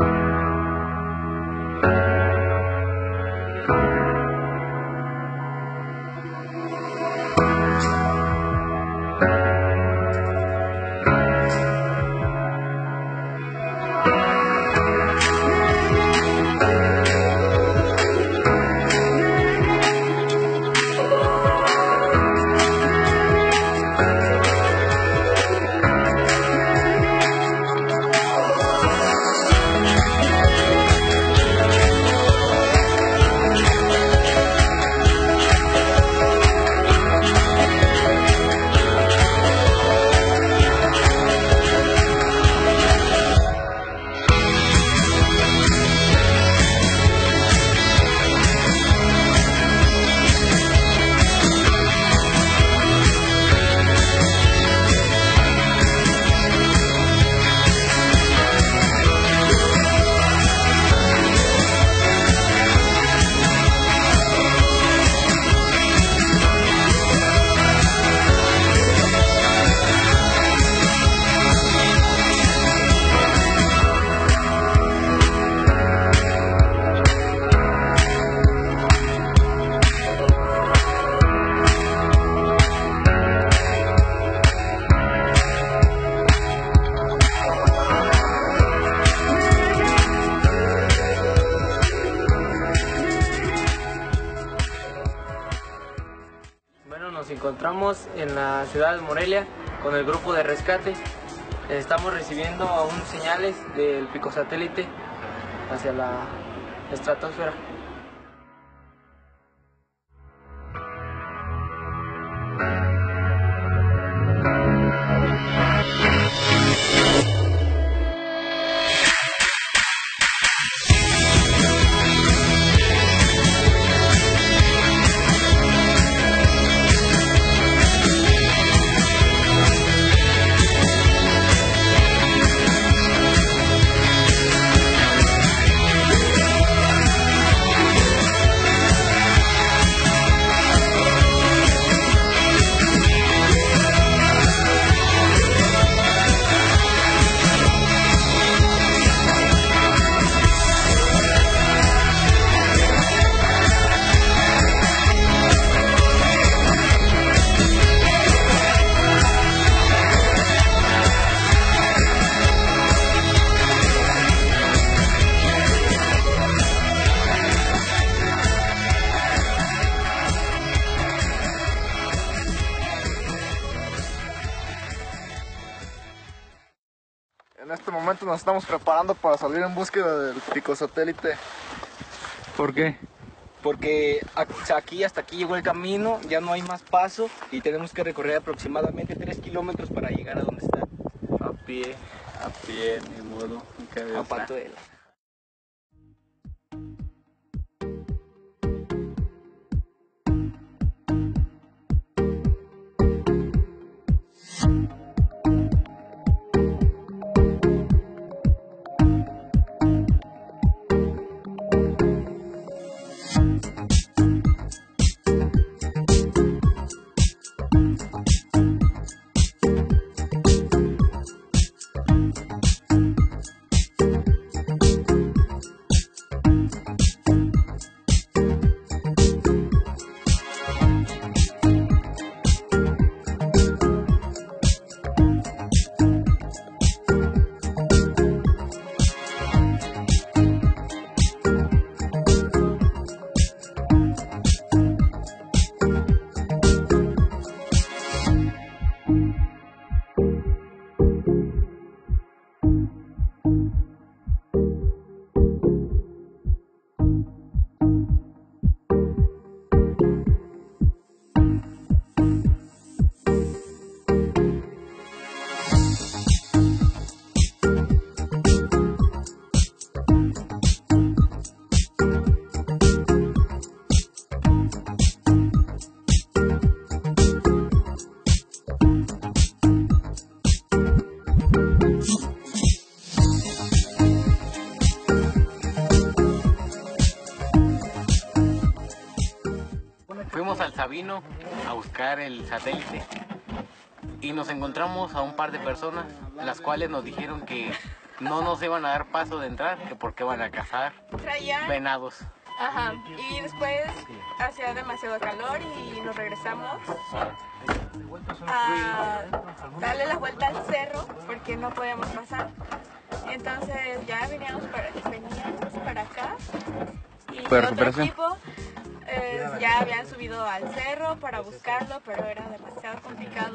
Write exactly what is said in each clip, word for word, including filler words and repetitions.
Nos encontramos en la ciudad de Morelia con el grupo de rescate. Estamos recibiendo aún señales del pico satélite hacia la estratosfera. En este momento nos estamos preparando para salir en búsqueda del pico satélite. ¿Por qué? Porque aquí hasta aquí llegó el camino, ya no hay más paso y tenemos que recorrer aproximadamente tres kilómetros para llegar a donde está. A pie, a pie, ni modo, a patuela. Fuimos al Sabino a buscar el satélite y nos encontramos a un par de personas, las cuales nos dijeron que no nos iban a dar paso de entrar, que porque iban a cazar Traían... venados. Ajá, y después hacía demasiado calor y nos regresamos a darle la vuelta al cerro porque no podíamos pasar. Entonces ya veníamos para, veníamos para acá y otro equipo eh, ya habían subido al cerro para buscarlo, pero era demasiado complicado.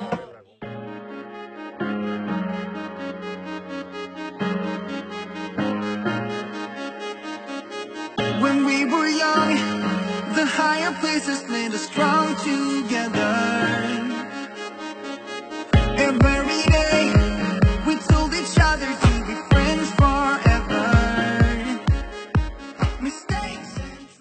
When we were young, the higher places made us strong together. Every day, we told each other to be friends forever. Mistakes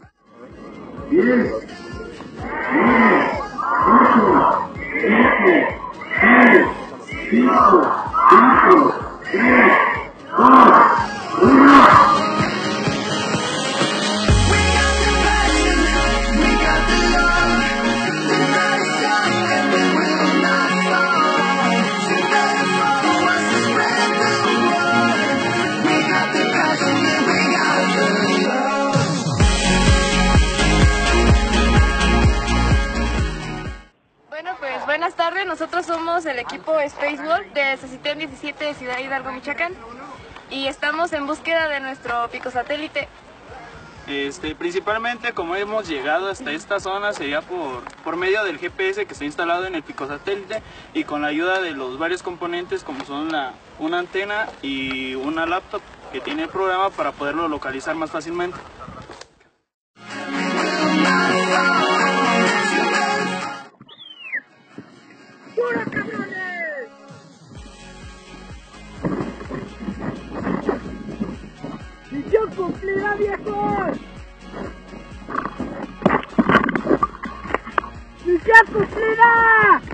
Buenas tardes, nosotros somos el equipo Space Wolf de Cecitén diecisiete de Ciudad Hidalgo, Michoacán, y estamos en búsqueda de nuestro pico satélite. Este, principalmente como hemos llegado hasta esta zona sería por, por medio del G P S que está instalado en el pico satélite y con la ayuda de los varios componentes como son la, una antena y una laptop que tiene el programa para poderlo localizar más fácilmente. ¡Pura cabrones! ¡Misión cumplida, viejos! ¡Misión cumplida!